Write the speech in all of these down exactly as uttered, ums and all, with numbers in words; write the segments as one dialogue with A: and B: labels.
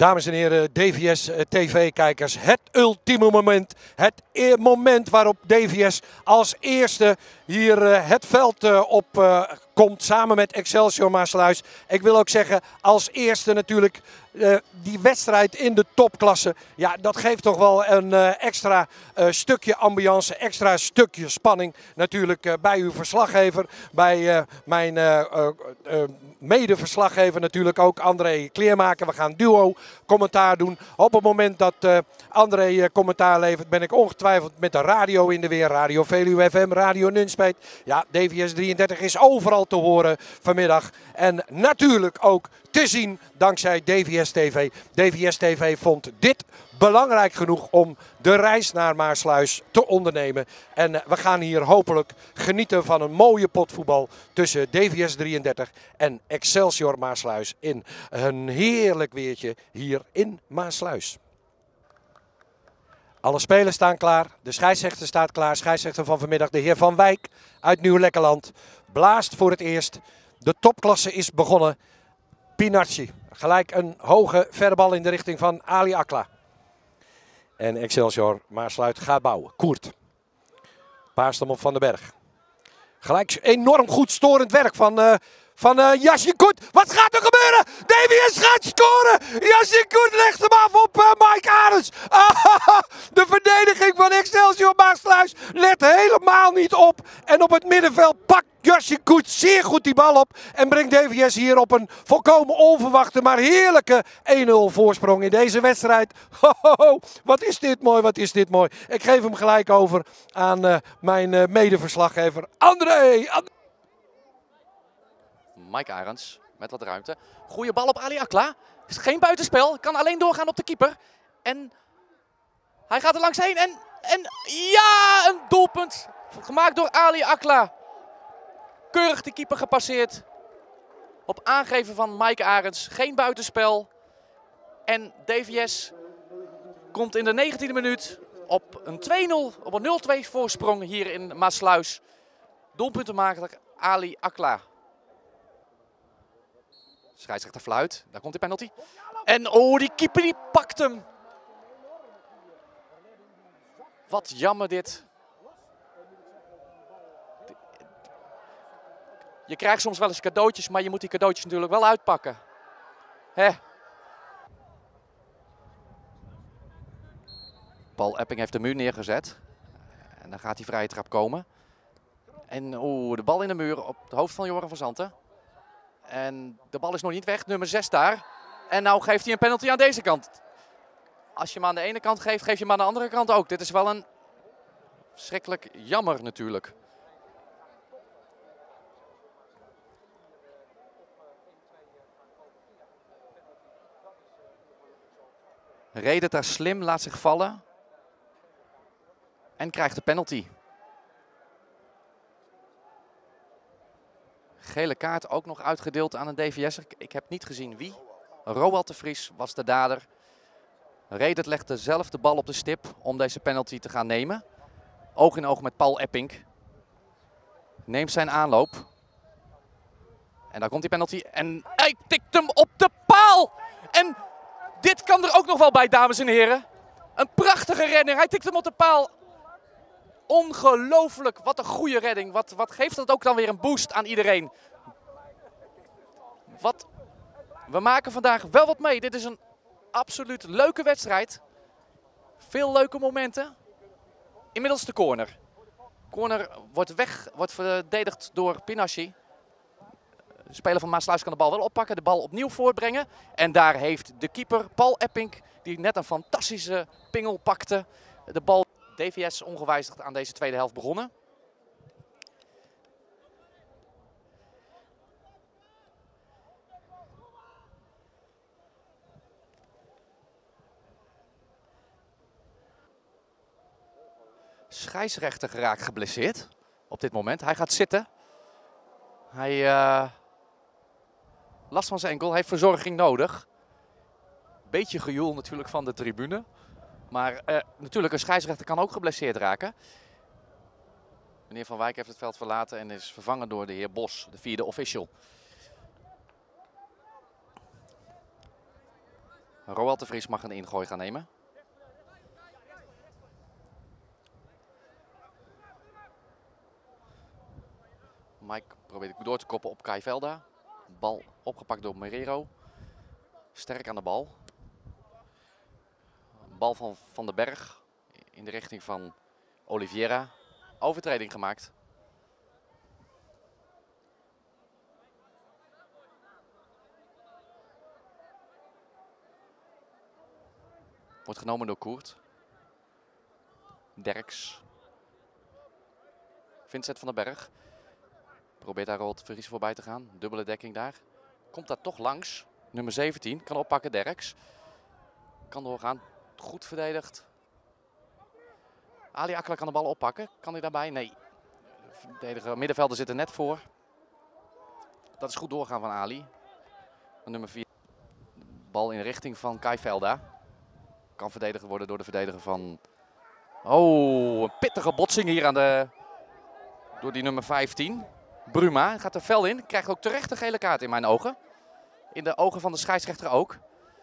A: Dames en heren, D V S T V-kijkers, het ultieme moment. Het e moment waarop D V S als eerste hier uh, het veld uh, op uh, komt samen met Excelsior Maassluis. Ik wil ook zeggen, als eerste natuurlijk uh, die wedstrijd in de topklasse. Ja, dat geeft toch wel een uh, extra uh, stukje ambiance, extra stukje spanning. Natuurlijk uh, bij uw verslaggever, bij uh, mijn uh, uh, uh, mede-verslaggever natuurlijk ook, André Kleermaker. We gaan duo commentaar doen. Op het moment dat uh, André uh, commentaar levert, ben ik ongetwijfeld met de radio in de weer. Radio Veluwe F M, Radio Nunspeet. Ja, D V S drieëndertig is overal te horen vanmiddag. En natuurlijk ook te zien dankzij D V S T V. D V S T V vond dit belangrijk genoeg om de reis naar Maassluis te ondernemen. En uh, we gaan hier hopelijk genieten van een mooie potvoetbal tussen D V S drieëndertig en Excelsior Maassluis in een heerlijk weertje hier in Maassluis. Alle spelers staan klaar, de scheidsrechter staat klaar. Scheidsrechter van vanmiddag, de heer Van Wijk uit Nieuw-Lekkerland, blaast voor het eerst. De topklasse is begonnen. Pinarci, gelijk een hoge verre bal in de richting van Ali Akla. En Excelsior Maassluis gaat bouwen. Koert. Paast hem op Van den Berg. Gelijk enorm goed storend werk van, uh, van uh, Yasin Koet. Wat gaat er gebeuren? D V S gaat scoren. Yasin Koet legt hem af op uh, Mike Arends. Ah, de verdediging van Excelsior Maassluis let helemaal niet op. En op het middenveld pakt Yasin Koet zeer goed die bal op. En brengt D V S hier op een volkomen onverwachte, maar heerlijke een nul voorsprong in deze wedstrijd. Ho, ho, ho. Wat is dit mooi, wat is dit mooi. Ik geef hem gelijk over aan uh, mijn uh, medeverslaggever André. And
B: Mike Arends met wat ruimte. Goeie bal op Ali Akla. Is geen buitenspel. Kan alleen doorgaan op de keeper. En hij gaat er langs heen. En, en ja, een doelpunt. Gemaakt door Ali Akla. Keurig de keeper gepasseerd. Op aangeven van Mike Arends. Geen buitenspel. En D V S komt in de negentiende minuut op een twee nul. Op een nul twee voorsprong hier in Maassluis. Doelpuntenmaker Ali Akla. Scheidsrechter fluit. Daar komt de penalty. En oh, die keeper die pakt hem. Wat jammer dit. Je krijgt soms wel eens cadeautjes, maar je moet die cadeautjes natuurlijk wel uitpakken. Hè? Paul Epping heeft de muur neergezet. En dan gaat die vrije trap komen. En oh, de bal in de muur op het hoofd van Joran van Zanten. En de bal is nog niet weg, nummer zes daar. En nou geeft hij een penalty aan deze kant. Als je hem aan de ene kant geeft, geef je hem aan de andere kant ook. Dit is wel een verschrikkelijk jammer natuurlijk. Reed het daar slim, laat zich vallen. En krijgt de penalty. Gele kaart ook nog uitgedeeld aan een D V S'er. Ik heb niet gezien wie. Roald de Vries was de dader. Redet legde zelf de bal op de stip om deze penalty te gaan nemen. Oog in oog met Paul Epping. Neemt zijn aanloop. En daar komt die penalty. En hij tikt hem op de paal. En dit kan er ook nog wel bij, dames en heren. Een prachtige redding. Hij tikt hem op de paal. Ongelooflijk, wat een goede redding. Wat, wat geeft dat ook dan weer een boost aan iedereen. Wat, we maken vandaag wel wat mee. Dit is een absoluut leuke wedstrijd. Veel leuke momenten. Inmiddels de corner. Corner wordt weg, wordt verdedigd door Pinarci. De speler van Maassluis kan de bal wel oppakken, de bal opnieuw voortbrengen. En daar heeft de keeper Paul Epping, die net een fantastische pingel pakte, de bal. D V S ongewijzigd aan deze tweede helft begonnen. Scheidsrechter geraakt geblesseerd op dit moment. Hij gaat zitten. Hij uh, last van zijn enkel, heeft verzorging nodig. Beetje gejoel natuurlijk van de tribune. Maar uh, natuurlijk, een scheidsrechter kan ook geblesseerd raken. Meneer Van Wijk heeft het veld verlaten en is vervangen door de heer Bos, de vierde official. Roald de Vries mag een ingooi gaan nemen. Mike probeert door te koppen op Kai Velda. Bal opgepakt door Marrero. Sterk aan de bal. Bal van Van den Berg in de richting van Oliveira. Overtreding gemaakt. Wordt genomen door Koert. Derks. Vincent van den Berg. Probeert daar Roald de Vries voorbij te gaan. Dubbele dekking daar. Komt daar toch langs. Nummer zeventien. Kan oppakken. Derks. Kan doorgaan. Goed verdedigd. Ali Akla kan de bal oppakken. Kan hij daarbij? Nee. Verdediger, middenvelder zit er net voor. Dat is goed doorgaan van Ali. Nummer vier. Bal in de richting van Kai Velda. Kan verdedigd worden door de verdediger van... Oh, een pittige botsing hier aan de... door die nummer vijftien. Bruma gaat er fel in. Krijgt ook terecht een gele kaart in mijn ogen. In de ogen van de scheidsrechter ook.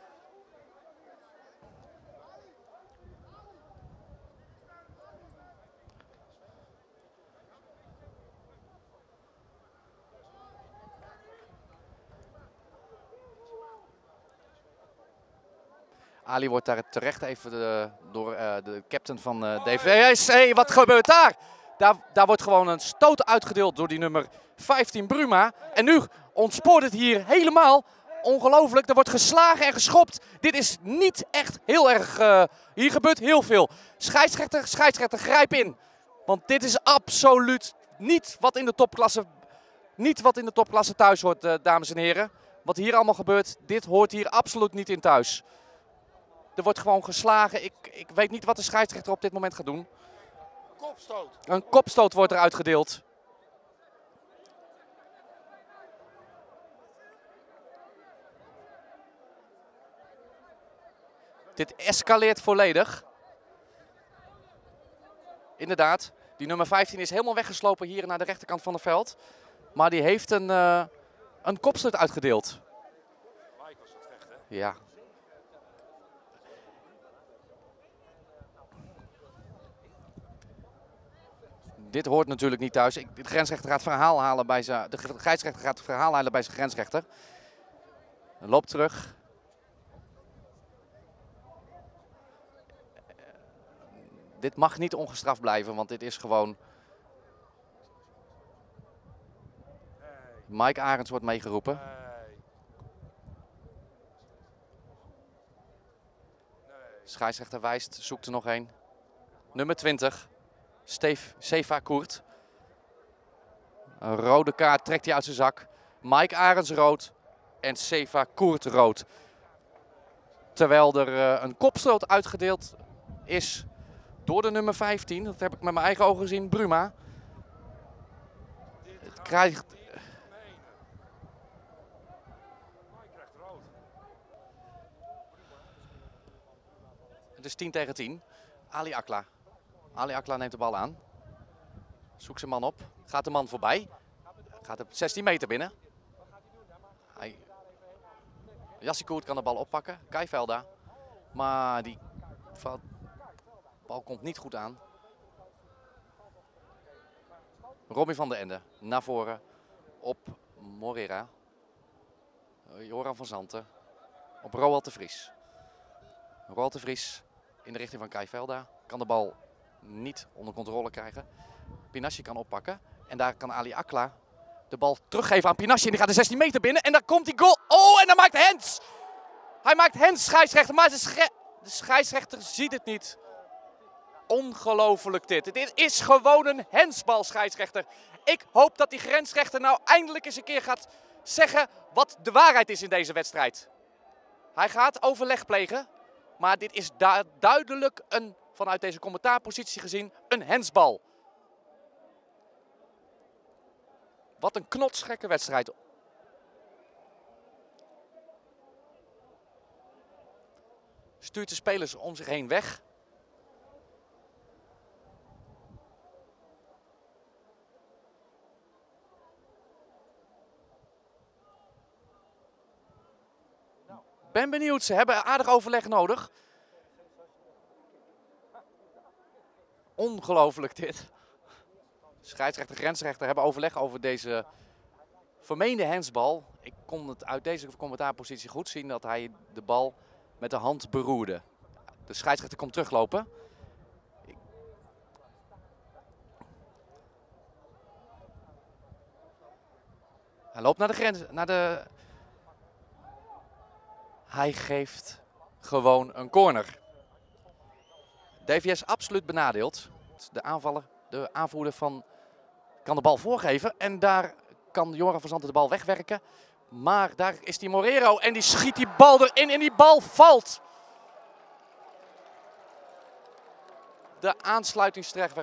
B: Ali wordt daar terecht even de, door uh, de captain van uh, D V S. Hey, wat gebeurt daar? daar? Daar wordt gewoon een stoot uitgedeeld door die nummer vijftien Bruma. En nu ontspoort het hier helemaal. Ongelooflijk, er wordt geslagen en geschopt. Dit is niet echt heel erg... Uh, hier gebeurt heel veel. Scheidsrechter, scheidsrechter, grijp in. Want dit is absoluut niet wat in de topklasse, niet wat in de topklasse thuis hoort, uh, dames en heren. Wat hier allemaal gebeurt, dit hoort hier absoluut niet in thuis. Er wordt gewoon geslagen. Ik, ik weet niet wat de scheidsrechter op dit moment gaat doen.
A: Kopstoot.
B: Een kopstoot wordt er uitgedeeld. Dit escaleert volledig. Inderdaad, die nummer vijftien is helemaal weggeslopen hier naar de rechterkant van het veld. Maar die heeft een, uh, een kopstoot uitgedeeld.
A: Mike was het vechten.
B: Ja. Dit hoort natuurlijk niet thuis. De grensrechter gaat verhaal halen bij zijn. De scheidsrechter gaat het verhaal halen bij zijn grensrechter. Loopt terug. Dit mag niet ongestraft blijven, want dit is gewoon... Mike Arends wordt meegeroepen. Scheidsrechter wijst, zoekt er nog een. Nummer twintig. Steve Seva Koert. Een rode kaart trekt hij uit zijn zak. Mike Arends rood en Seva Koert rood. Terwijl er uh, een kopstoot uitgedeeld is door de nummer vijftien. Dat heb ik met mijn eigen ogen gezien, Bruma. Het krijgt... Het is tien tegen tien. Ali Akla. Ali Akla neemt de bal aan. Zoekt zijn man op. Gaat de man voorbij. Gaat op zestien meter binnen. Hij... Jassie Koert kan de bal oppakken. Kai Velda. Maar die bal komt niet goed aan. Robbie van der Ende naar voren op Morera. Joran van Zanten op Roald de Vries. Roald de Vries in de richting van Kai Velda. Kan de bal niet onder controle krijgen. Pinassi kan oppakken. En daar kan Ali Akla de bal teruggeven aan Pinassi. En die gaat de zestien meter binnen. En daar komt die goal. Oh, en dan maakt Hens. Hij maakt Hens scheidsrechter. Maar de, sche de scheidsrechter ziet het niet. Ongelooflijk dit. Dit is gewoon een hensbal, scheidsrechter. Ik hoop dat die grensrechter nou eindelijk eens een keer gaat zeggen wat de waarheid is in deze wedstrijd. Hij gaat overleg plegen. Maar dit is du duidelijk een, vanuit deze commentaarpositie gezien, een hensbal. Wat een knotsgekke wedstrijd. Stuurt de spelers om zich heen weg. Ben benieuwd, ze hebben aardig overleg nodig. Ongelooflijk dit. Scheidsrechter, grensrechter hebben overleg over deze vermeende handsbal. Ik kon het uit deze commentaarpositie goed zien dat hij de bal met de hand beroerde. De scheidsrechter komt teruglopen. Hij loopt naar de grens, naar de... Hij geeft gewoon een corner. D V S absoluut benadeeld. De aanvaller, de aanvoerder van, kan de bal voorgeven. En daar kan Joran van Zanten de bal wegwerken. Maar daar is die Morero en die schiet die bal erin en die bal valt. De aansluitingstreffer.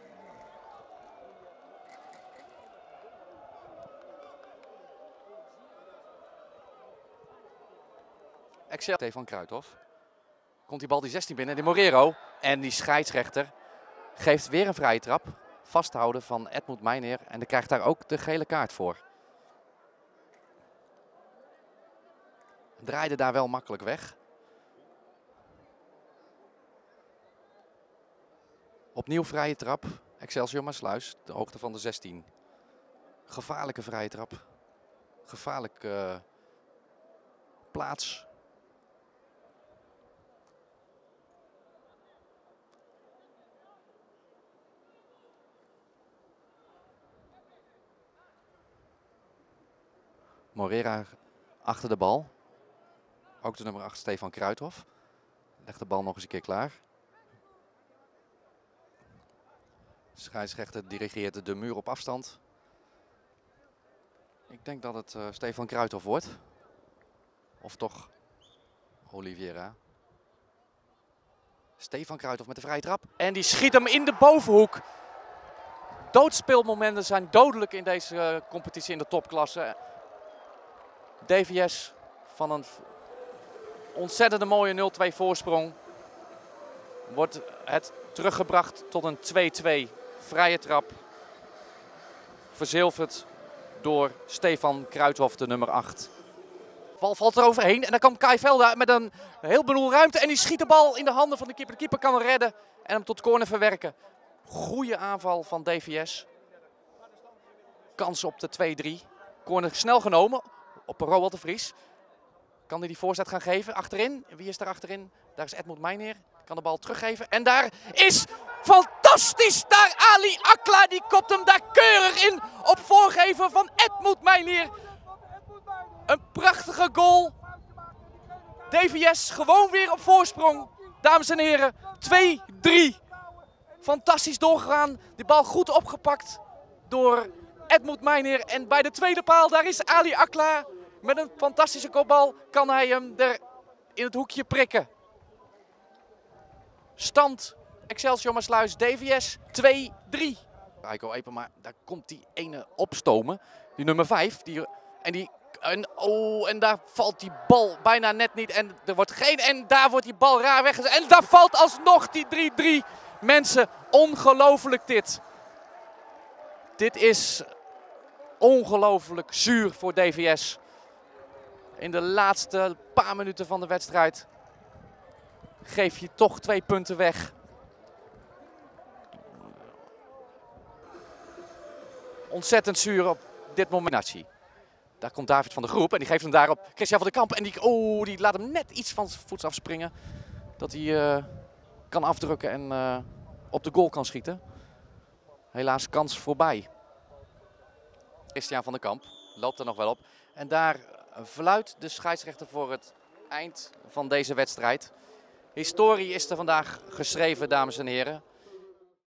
B: Excel van Kruithof. Komt die bal die zestien binnen, die Morero. En die scheidsrechter geeft weer een vrije trap. Vasthouden van Edmund Meineer. En die krijgt daar ook de gele kaart voor. Draaide daar wel makkelijk weg. Opnieuw vrije trap. Excelsior Maassluis, de hoogte van de zestien. Gevaarlijke vrije trap. Gevaarlijke uh, plaats. Morera achter de bal. Ook de nummer acht, Stefan Kruithof. Legt de bal nog eens een keer klaar. Scheidsrechter dirigeert de muur op afstand. Ik denk dat het uh, Stefan Kruithof wordt. Of toch Oliveira. Stefan Kruithof met de vrije trap. En die schiet hem in de bovenhoek. Doodspeelmomenten zijn dodelijk in deze uh, competitie in de topklasse. D V S van een ontzettende mooie nul twee voorsprong. Wordt het teruggebracht tot een twee twee. Vrije trap. Verzilverd door Stefan Kruithof, de nummer acht. De bal valt er overheen en dan komt Kai Velda met een heel bedoel ruimte. En die schiet de bal in de handen van de keeper. De keeper kan hem redden en hem tot corner verwerken. Goeie aanval van D V S. Kans op de twee drie. Corner snel genomen op Roald de Vries. Kan hij die voorzet gaan geven? Achterin. Wie is daar achterin? Daar is Edmund Meineer. Kan de bal teruggeven. En daar is fantastisch. Daar Ali Akla. Die kopt hem daar keurig in. Op voorgeven van Edmund Meineer. Een prachtige goal. D V S gewoon weer op voorsprong. Dames en heren. twee drie. Fantastisch doorgegaan. Die bal goed opgepakt door Edmund Meineer. En bij de tweede paal daar is Ali Akla. Met een fantastische kopbal kan hij hem er in het hoekje prikken. Stand Excelsior Maassluis, D V S twee drie. Heiko Epenma, daar komt die ene opstomen. Die nummer vijf. Die, en, die, en, oh, en daar valt die bal bijna net niet. En er wordt geen. En daar wordt die bal raar weggezet. En daar valt alsnog die drie drie. Mensen, ongelooflijk dit. Dit is ongelooflijk zuur voor D V S. In de laatste paar minuten van de wedstrijd geef je toch twee punten weg. Ontzettend zuur op dit moment. Daar komt David van der Groep en die geeft hem daarop Christian van der Kamp. En die, oh, die laat hem net iets van zijn voets afspringen. Dat hij uh, kan afdrukken en uh, op de goal kan schieten. Helaas kans voorbij. Christian van der Kamp loopt er nog wel op. En daar fluit de scheidsrechter voor het eind van deze wedstrijd. Historie is er vandaag geschreven, dames en heren.